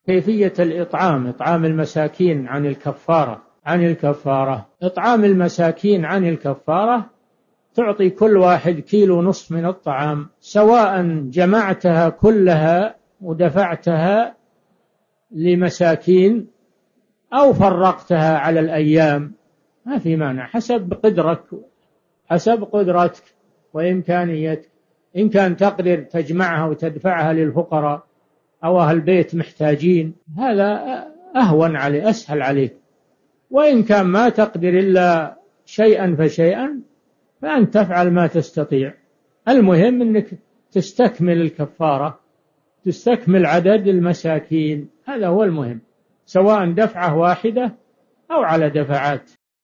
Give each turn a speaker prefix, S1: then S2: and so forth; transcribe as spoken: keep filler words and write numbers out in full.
S1: كيفية الإطعام، إطعام المساكين عن الكفارة عن الكفارة إطعام المساكين عن الكفارة تعطي كل واحد كيلو نصف من الطعام، سواء جمعتها كلها ودفعتها لمساكين أو فرقتها على الأيام، ما في مانع، حسب قدرك حسب قدرتك وإمكانيتك. إن كان تقدر تجمعها وتدفعها للفقراء أو أهل البيت محتاجين هذا أهون عليه أسهل عليك، وإن كان ما تقدر إلا شيئا فشيئا فأنت تفعل ما تستطيع. المهم أنك تستكمل الكفارة، تستكمل عدد المساكين، هذا هو المهم، سواء دفعة واحدة أو على دفعات.